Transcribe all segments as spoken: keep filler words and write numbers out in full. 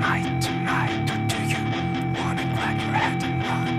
tonight, tonight? Or do you wanna grab your head and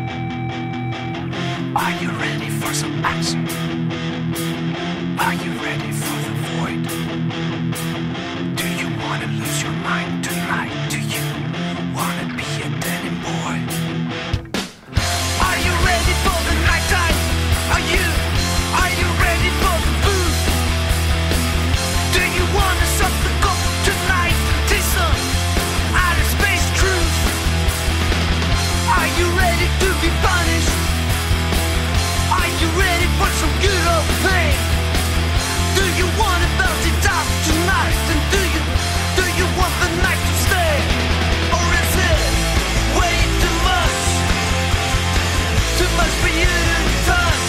run? Are you ready for some action? Are you ready for the void? Do you wanna lose your mind tonight? Do you wanna be a denim boy? Are you ready for the nighttime? Are you, are you ready for the booth? Do you wanna suck the cock tonight? Taste some outer space truth. Are you ready to be punished? Are you ready for some good old pain? Do you want to belt it out tonight? And do you, do you want the night to stay? Or is it way too much? Too much for you to touch?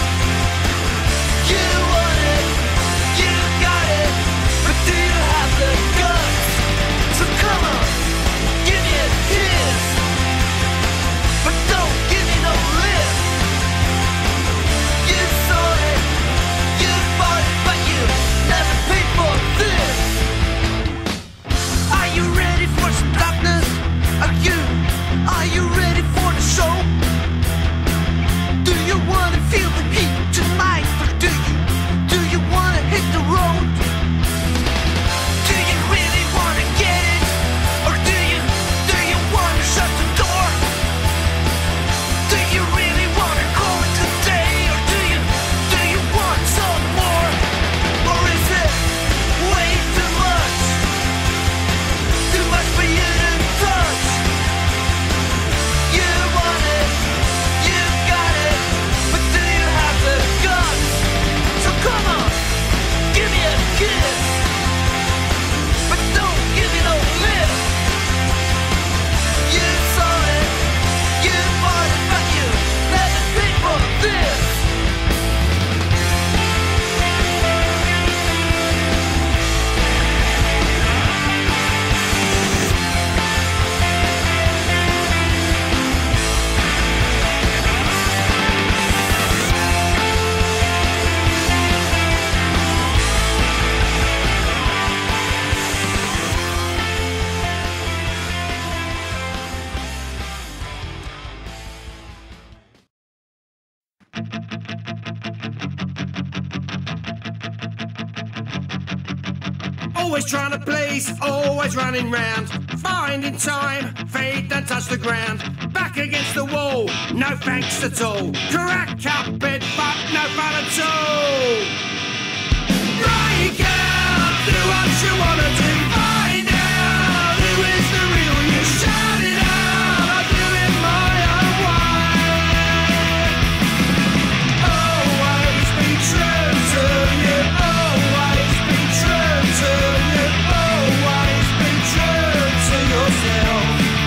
You want it, you got it, but do you have the guts? So come on, give me a kiss, but don't give me no lift. You saw it, you bought it, but you never paid for this. Are you ready for some darkness? Are you, are you ready for the show? Do you wanna feel the heat tonight? Or do you, do you wanna hit the road? Do you really wanna get it? Or do you, do you wanna shut the door? Do you really wanna call it a day? Or do you, do you want some more? Or is it way too much? Too much for you to touch? You want it, you got it, but do you have the guts? So come on, give me a kiss, but don't give me no lift. You saw it, you bought it, but you never paid for this. Always trying to please, always running round, finding time, feet don't touch the ground. Back against the wall, no thanks at all. Crack up bed, fuck, no fun at all. Break out, do what you wanna do. Find out who is the real you. Shout it out, I'll do it my own way. Always be true to you. Always be true to you. Always be true to yourself.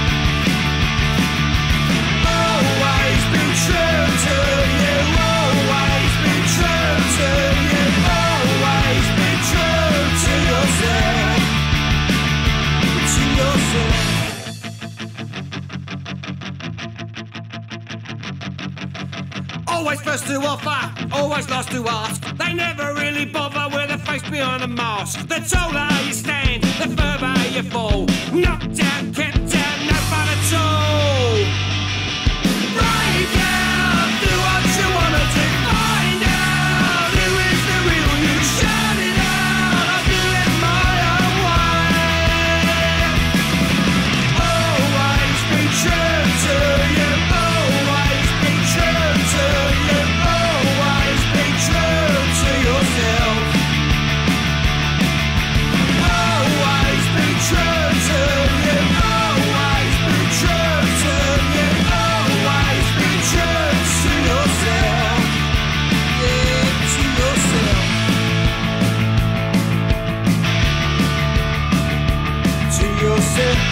Always be true to you. Always be true to you. Always be true to yourself. To yourself. Always first to offer, always last to ask. They never really bother with a face behind a mask. The taller you stand, the further you fall. Knocked down, kept down, no fun at all. Break out, do what you wanna do. Find out who is the real you. Shout it out, I'll do it my own way. Always be true to you. Always be true to you. Always be true to yourself. Always be true to you. Always be true to you. Always be true to yourself. Yeah, to yourself. To yourself.